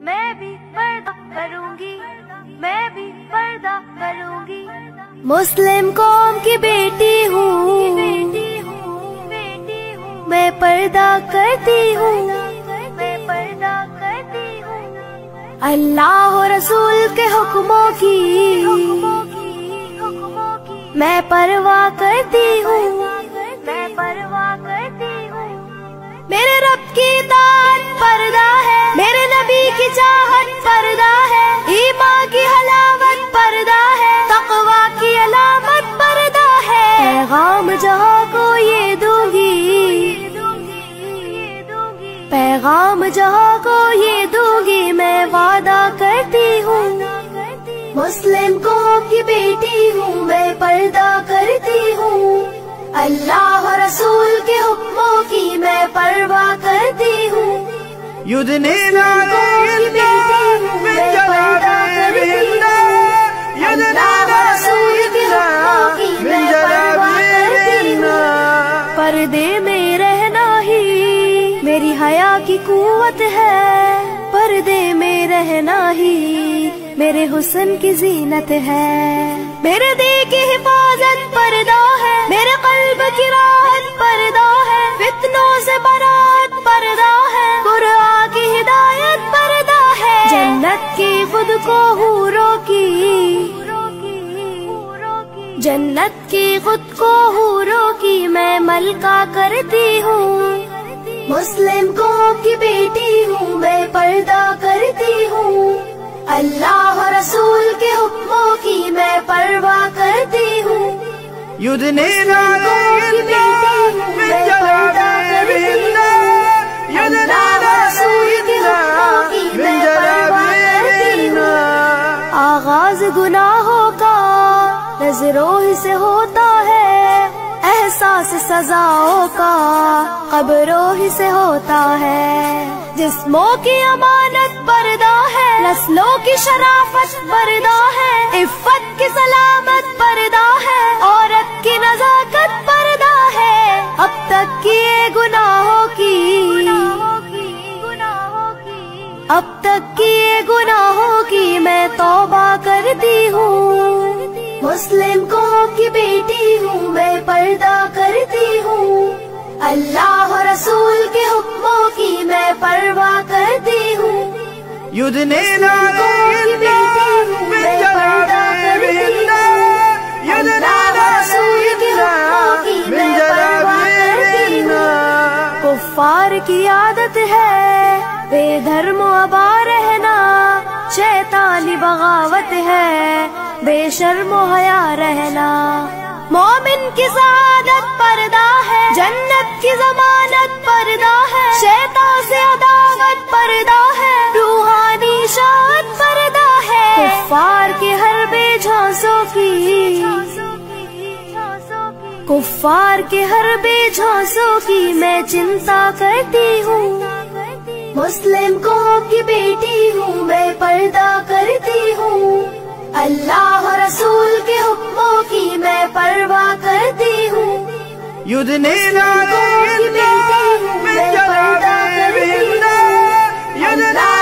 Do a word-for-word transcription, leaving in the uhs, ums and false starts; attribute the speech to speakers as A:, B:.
A: میں بھی پردہ کروں گی، میں بھی پردہ کروں گی۔
B: مسلم قوم کی بیٹی ہوں، میں پردہ کرتی ہوں،
A: میں پردہ کرتی ہوں۔
B: اللہ و رسول کے حکموں کی میں پرواہ کرتی ہوں،
A: میں پرواہ کرتی ہوں۔
B: میرے رب کی اطاعت پردہ ہے، میرے نبی کی چاہت پردہ ہے، ایمان کی حلاوت پردہ ہے، تقوی کی علامت پردہ ہے۔ پیغام جہاں کو یہ دوں گی، پیغام جہاں کو یہ دوں گی، میں وعدہ کرتی ہوں۔ مسلم قوم کی بیٹی ہوں، میں پردہ کرتی ہوں، اللہ و رسول کے حکموں کی میں پرواہ کرتی ہوں۔
C: يدنين عليهن من جلابيبهن يدنين عليهن من جلابيبهن۔
B: پردے میں رہنا ہی میری حیا کی قوت ہے، پردے میں رہنا ہی میرے حسن کی زینت ہے، میرے دل کی حفاظت پردہ ہے، میرے قلب کی راحت پردہ ہے، فتنوں سے برات پردہ ہے، قرآن کی ہدایت پردہ ہے، جنت کی خود کو حوروں کی، جنت کی خود کو حوروں کی میں ملکہ کرتی ہوں۔ مسلم قوم کی بیٹی ہوں، میں پردہ کرتی ہوں، اللہ و رسول کے حکموں کی میں پرواہ کرتی ہوں۔
C: يدنين عليهن من جلابيبهن يدنين عليهن من جلابيبهن۔
B: آغاز گناہوں کا نظروں ہی سے ہوتا ہے، احساس سزاؤں کا قبروں ہی سے ہوتا ہے، جسموں کی امانت پردہ ہے، نسلوں کی شرافت پردہ ہے، عفت کی سلامت پردہ ہے، عورت کی نزاکت پردہ ہے، اب تک کیے گناہوں کی، اب تک کیے گناہوں کی میں توبہ کرتی ہوں۔ مسلم قوم کی بیٹی ہوں، میں پردہ کرتی ہوں، اللہ و رسول کے حکموں کی میں پرواہ کرتی ہوں۔
C: يدنين عليهن من جلابيبهن يدنين عليهن من جلابيبهن۔
B: کفار کی عادت ہے بے دھرم و ابا رہنا، شیطانی بغاوت ہے بے شرم و حیا رہنا، مومن کی سعادت پردہ ہے، جنت کی ضمانت پردہ ہے، شیطان سے عداوت پردہ ہے، روحانی شاعت پردہ ہے، کفار کے ہر بے جھانسوں کی، کفار کے ہر بے جھانسوں کی میں چنتا کرتی ہوں۔ مسلم قوم کی بیٹی ہوں، میں پردہ کرتی ہوں، اللہ و رسول کے حکموں کی میں پرواہ کرتی ہوں۔
C: يدنين عليهن من جلابيبهن يدنين